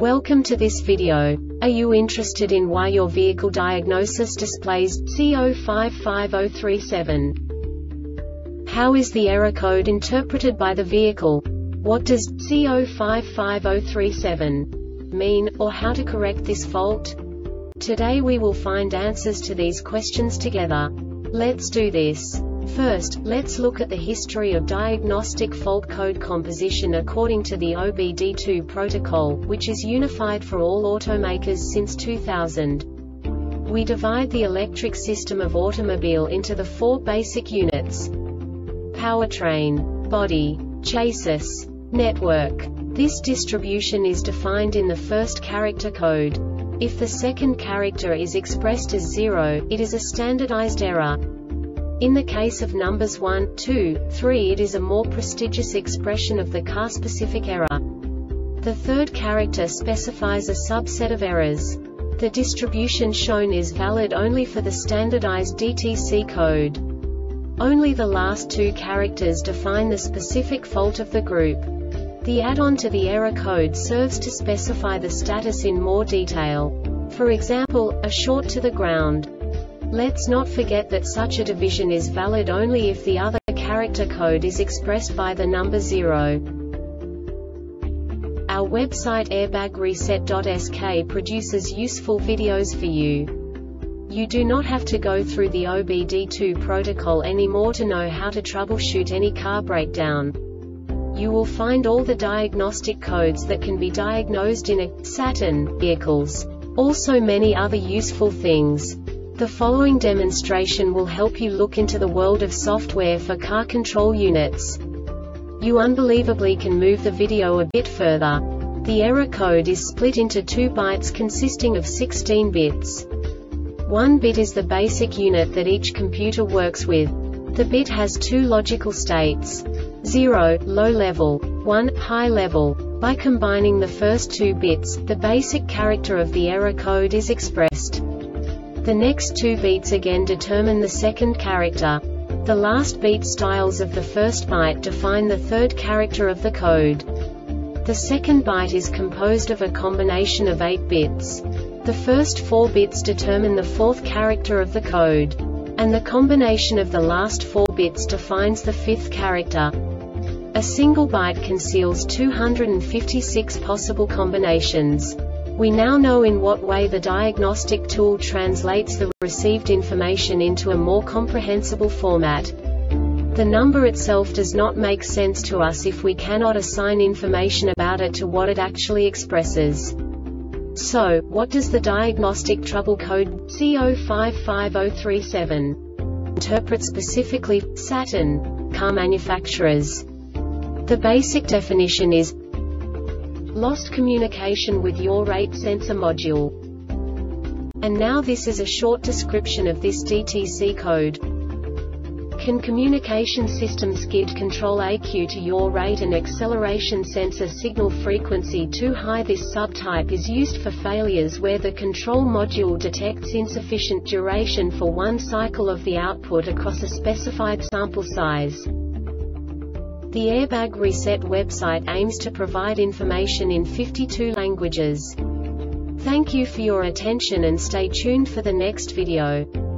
Welcome to this video. Are you interested in why your vehicle diagnosis displays C055037? How is the error code interpreted by the vehicle? What does C055037 mean, or how to correct this fault? Today we will find answers to these questions together. Let's do this. First, let's look at the history of diagnostic fault code composition according to the OBD2 protocol, which is unified for all automakers since 2000. We divide the electric system of automobile into the four basic units: powertrain, body, chassis, network. This distribution is defined in the first character code. If the second character is expressed as 0, it is a standardized error. In the case of numbers 1, 2, 3, it is a more prestigious expression of the car-specific error. The third character specifies a subset of errors. The distribution shown is valid only for the standardized DTC code. Only the last two characters define the specific fault of the group. The add-on to the error code serves to specify the status in more detail. For example, a short to the ground. Let's not forget that such a division is valid only if the other character code is expressed by the number 0. Our website airbagreset.sk produces useful videos for you. You do not have to go through the OBD2 protocol anymore to know how to troubleshoot any car breakdown. You will find all the diagnostic codes that can be diagnosed in a Saturn vehicles. Also many other useful things. The following demonstration will help you look into the world of software for car control units. You unbelievably can move the video a bit further. The error code is split into 2 bytes consisting of 16 bits. 1 bit is the basic unit that each computer works with. The bit has 2 logical states: 0, low level, 1, high level. By combining the first 2 bits, the basic character of the error code is expressed. The next 2 beats again determine the second character. The last beat styles of the first byte define the third character of the code. The second byte is composed of a combination of 8 bits. The first 4 bits determine the fourth character of the code. And the combination of the last 4 bits defines the fifth character. A single byte conceals 256 possible combinations. We now know in what way the diagnostic tool translates the received information into a more comprehensible format. The number itself does not make sense to us if we cannot assign information about it to what it actually expresses. So, what does the diagnostic trouble code C055037 interpret specifically for Saturn car manufacturers? The basic definition is lost communication with yaw rate sensor module. And now this is a short description of this DTC code. Can communication system SCID control AQ to yaw rate and acceleration sensor signal frequency too high? This subtype is used for failures where the control module detects insufficient duration for one cycle of the output across a specified sample size. The Airbag Reset website aims to provide information in 52 languages. Thank you for your attention and stay tuned for the next video.